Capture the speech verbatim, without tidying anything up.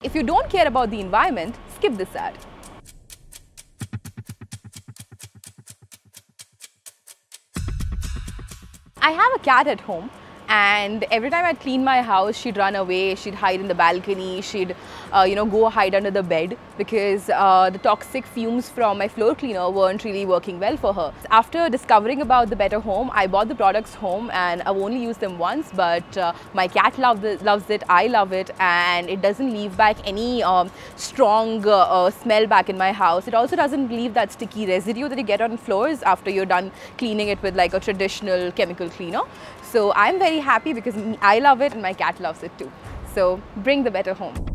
If you don't care about the environment, skip this ad. I have a cat at home, and every time I'd clean my house, she'd run away, she'd hide in the balcony, she'd uh, you know, go hide under the bed because uh, the toxic fumes from my floor cleaner weren't really working well for her. After discovering about the Better Home, I bought the products home, and I've only used them once, but uh, my cat loves it, loves it, I love it, and it doesn't leave back any um, strong uh, uh, smell back in my house. It also doesn't leave that sticky residue that you get on floors after you're done cleaning it with like a traditional chemical cleaner. So I'm very happy because I love it and my cat loves it too. So bring the Better Home.